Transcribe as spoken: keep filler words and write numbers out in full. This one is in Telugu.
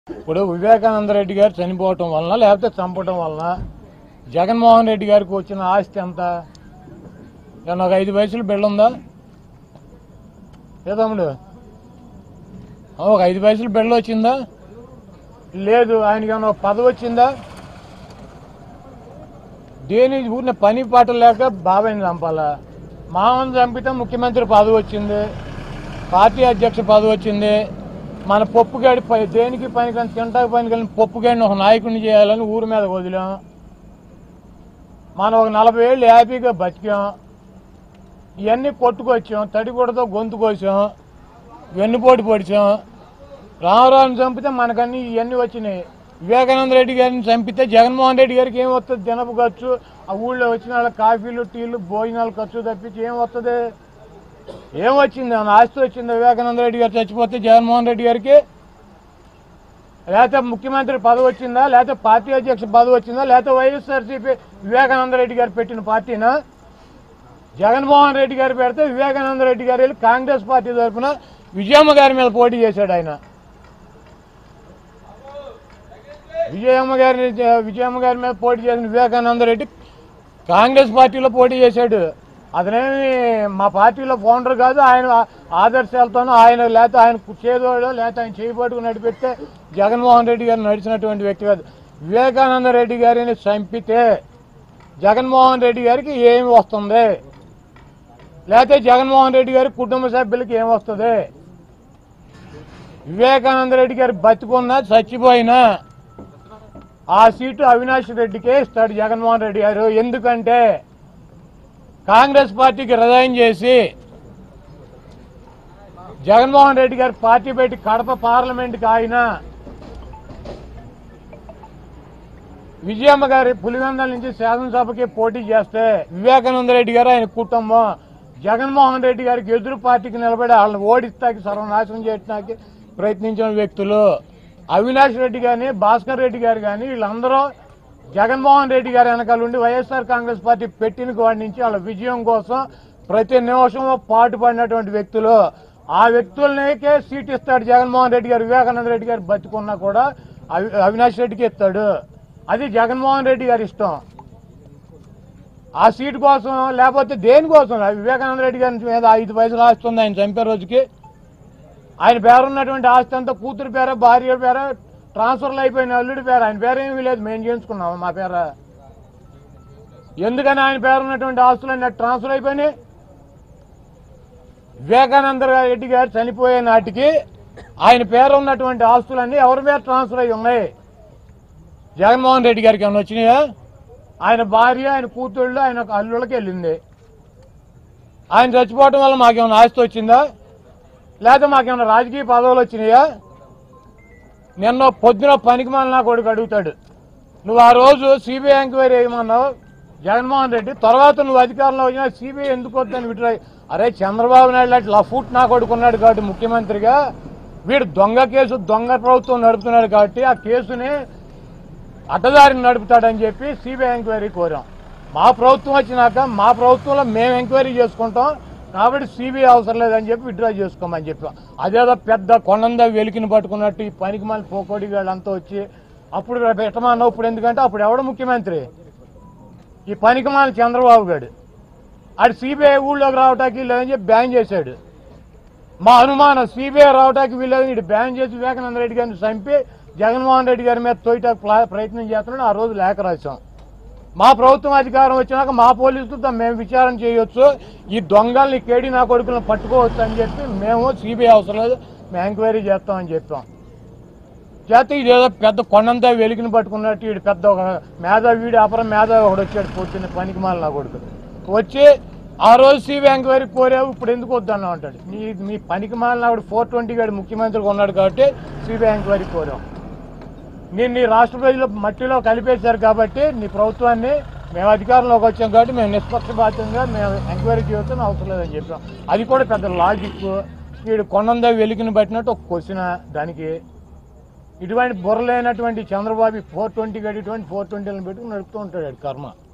ఇప్పుడు వివేకానంద రెడ్డి గారు చనిపోవటం వలన లేకపోతే చంపటం వలన జగన్మోహన్ రెడ్డి గారికి వచ్చిన ఆస్తి ఎంత? ఏమన్నా ఒక ఐదు పైసలు బిళ్ళ ఉందా? ఏ తమ్ముడు, ఒక ఐదు పైసలు బిళ్ళ వచ్చిందా? లేదు. ఆయనకి ఏమన్నా పదవి వచ్చిందా? దేని ఊరిన పని పాట లేక బాబాయిని చంపాలా? మామని చంపితే ముఖ్యమంత్రి పదవి వచ్చింది, పార్టీ అధ్యక్ష పదవి వచ్చింది. మన పప్పుగాడి దేనికి పని కానీ తింటాకి పని కానీ పప్పుగాడిని ఒక నాయకుడిని చేయాలని ఊరి మీద వదిలాం. మనం ఒక నలభై ఏళ్ళు హ్యాపీగా బతికాం. ఇవన్నీ కొట్టుకొచ్చాం, తడిగొడతో గొంతు కోసాం, వెన్నుపోటు పొడిచాం. రామరావుని చంపితే మనకన్నీ ఇవన్నీ వచ్చినాయి. వివేకానంద రెడ్డి గారిని చంపితే జగన్మోహన్ రెడ్డి గారికి ఏం వస్తుంది? దినపు ఖర్చు, ఆ ఊళ్ళో వచ్చిన వాళ్ళ కాఫీలు టీలు భోజనాలు ఖర్చు తప్పించి ఏం వస్తుంది? ఏం వచ్చింది? ఏమన్నా ఆస్తి వచ్చింది? వివేకానంద రెడ్డి గారు చచ్చిపోతే జగన్మోహన్ రెడ్డి గారికి లేకపోతే ముఖ్యమంత్రి పదవి వచ్చిందా? లేకపోతే పార్టీ అధ్యక్ష పదవి వచ్చిందా? లేకపోతే వైఎస్ఆర్సీపీ వివేకానంద రెడ్డి గారు పెట్టిన పార్టీనా? జగన్మోహన్ రెడ్డి గారు పెడితే వివేకానంద రెడ్డి గారు వెళ్ళి కాంగ్రెస్ పార్టీ తరఫున విజయమ్మ గారి మీద పోటీ చేశాడు. ఆయన విజయమ్మ గారి విజయమ్మ గారి మీద పోటీ చేసిన వివేకానంద రెడ్డి కాంగ్రెస్ పార్టీలో పోటీ చేశాడు. అతనేమి మా పార్టీలో ఫౌండర్ కాదు. ఆయన ఆదర్శాలతోనూ ఆయన లేకపోతే ఆయన చేదోడో లేకపోతే ఆయన చేయబట్టుకు నడిపిస్తే జగన్మోహన్ రెడ్డి గారు నడిచినటువంటి వ్యక్తి కాదు. వివేకానంద రెడ్డి గారిని చంపితే జగన్మోహన్ రెడ్డి గారికి ఏమి వస్తుంది? లేకపోతే జగన్మోహన్ రెడ్డి గారి కుటుంబ సభ్యులకి ఏం వస్తుంది? వివేకానంద రెడ్డి గారు బతికున్నా చచ్చిపోయినా ఆ సీటు అవినాష్ రెడ్డికే ఇస్తాడు జగన్మోహన్ రెడ్డి గారు. ఎందుకంటే కాంగ్రెస్ పార్టీకి రిజైన్ చేసి జగన్మోహన్ రెడ్డి గారు పార్టీ పెట్టి కడప పార్లమెంట్కి ఆయన విజయమ్మ గారి పులివెందల నుంచి శాసనసభకి పోటీ చేస్తే వివేకానంద రెడ్డి గారు ఆయన కుటుంబం జగన్మోహన్ రెడ్డి గారికి ఎదురు పార్టీకి నిలబడి వాళ్ళని ఓడిస్తాకి సర్వనాశనం చేయడానికి ప్రయత్నించిన వ్యక్తులు. అవినాష్ రెడ్డి కానీ భాస్కర్ రెడ్డి గారు కానీ వీళ్ళందరూ జగన్మోహన్ రెడ్డి గారి వెనకాల ఉండి వైఎస్ఆర్ కాంగ్రెస్ పార్టీ పెట్టిన వాడి నుంచి వాళ్ళ విజయం కోసం ప్రతి నిమిషం పాటుపడినటువంటి వ్యక్తులు. ఆ వ్యక్తులకే సీట్ ఇస్తాడు జగన్మోహన్ రెడ్డి గారు. వివేకానంద రెడ్డి గారు బతికున్నా కూడా అవినాష్ రెడ్డికి ఇస్తాడు. అది జగన్మోహన్ రెడ్డి గారి ఇష్టం. ఆ సీటు కోసం లేకపోతే దేనికోసం? వివేకానంద రెడ్డి గారి మీద ఐదు పైసలు ఆస్తుంది. ఆయన చంపే రోజుకి ఆయన పేరున్నటువంటి ఆస్తి అంతా కూతురు పేర భార్య పేర ట్రాన్స్ఫర్లు అయిపోయిన అల్లుడి పేరు. ఆయన పేరు ఏమీ లేదు, మేము చేయించుకున్నాము మా పేర. ఎందుకని ఆయన పేరున్నటువంటి ఆస్తులన్నీ ట్రాన్స్ఫర్ అయిపోయినాయి? వివేకానంద రెడ్డి గారు చనిపోయే నాటికి ఆయన పేరు ఉన్నటువంటి ఆస్తులన్నీ ఎవరి పేరు ట్రాన్స్ఫర్ అయి ఉన్నాయి? జగన్మోహన్ రెడ్డి గారికి ఏమైనా వచ్చినాయా? ఆయన భార్య ఆయన కూతుళ్ళు ఆయన అల్లుళ్ళకి వెళ్ళింది. ఆయన చచ్చిపోవటం వల్ల మాకేమైనా ఆస్తి వచ్చిందా? లేదా మాకేమైనా రాజకీయ పదవులు వచ్చినాయా? నిన్న పొద్దున పనికి మాలిన కొడుకు అడుగుతాడు, నువ్వు ఆ రోజు సిబిఐ ఎంక్వైరీ వేయమన్నావు జగన్మోహన్ రెడ్డి, తర్వాత నువ్వు అధికారంలో వచ్చినా సిబిఐ ఎందుకు వద్దని విట్రాయి. అరే చంద్రబాబు నాయుడు లాంటి లఫూట్ నా కొడుకున్నాడు కాబట్టి ముఖ్యమంత్రిగా వీడు దొంగ కేసు దొంగ ప్రభుత్వం నడుపుతున్నాడు కాబట్టి ఆ కేసుని అడ్డదారిని నడుపుతాడని చెప్పి సిబిఐ ఎంక్వైరీ కోరాం. మా ప్రభుత్వం వచ్చినాక మా ప్రభుత్వంలో మేము ఎంక్వైరీ చేసుకుంటాం కాబట్టి సిబిఐ అవసరం లేదని చెప్పి విత్డ్రా చేసుకోమని చెప్పాం. అదేదో పెద్ద కొండందా వెలికిని పట్టుకున్నట్టు ఈ పనికి మళ్ళీ పోకోడి వాళ్ళంతా వచ్చి అప్పుడు పెట్టమన్నావు. ఇప్పుడు ఎందుకంటే అప్పుడు ఎవడు ముఖ్యమంత్రి? ఈ పనికి మళ్ళీ చంద్రబాబు గారు. ఆడు సిబిఐ ఊళ్ళోకి రావటానికి వీళ్ళని చెప్పి బ్యాన్ చేశాడు. మా అనుమానం సిబిఐ రావటానికి వీళ్ళని ఇటు బ్యాన్ చేసి వివేకానంద రెడ్డి గారిని చంపి జగన్మోహన్ రెడ్డి గారి మీద తోయటానికి ప్రయత్నం చేస్తున్నాడు. ఆ రోజు లేఖ రాశాం. మా ప్రభుత్వం అధికారం వచ్చినాక మా పోలీసులతో మేము విచారణ చేయొచ్చు, ఈ దొంగల్ని కేడి నా కొడుకులను పట్టుకోవచ్చు అని చెప్పి మేము సిబిఐ అవసరం లేదు మేము ఎంక్వైరీ చేస్తామని చెప్పాం. చేస్తే ఇదేదో పెద్ద కొండంతా వెలికిని పట్టుకున్నట్టు వీడు పెద్ద ఒక మేధావి వీడి అపరం మేధావి ఒకడు వచ్చాడు పొద్దున్న పనికి మాల నా కొడుకు వచ్చి ఆ రోజు సిబిఐ ఎంక్వైరీ కోరావు ఇప్పుడు ఎందుకు వద్దన్నా అంటాడు. నీ మీ పనికి మాలిన ఆవిడ ఫోర్ ట్వంటీ గాడు ముఖ్యమంత్రిగా ఉన్నాడు కాబట్టి సిబిఐ ఎంక్వైరీ కోరాం. నేను నీ రాష్ట్ర ప్రజలు మట్టిలో కలిపేశారు కాబట్టి నీ ప్రభుత్వాన్ని మేము అధికారంలోకి వచ్చాం కాబట్టి మేము నిష్పక్షపాతంగా మేము ఎంక్వైరీ చేయొచ్చని అవసరం లేదని చెప్పాం. అది కూడా పెద్ద లాజిక్. వీడు కొండందా వెలికిని పట్టినట్టు ఒక క్వశ్చన్ దానికి. ఇటువంటి బుర్రలేనటువంటి చంద్రబాబు ఫోర్ ట్వంటీ గడి ఇటువంటి ఫోర్ ట్వంటీలను పెట్టుకుని నడుపుతూ ఉంటాడు కర్మ.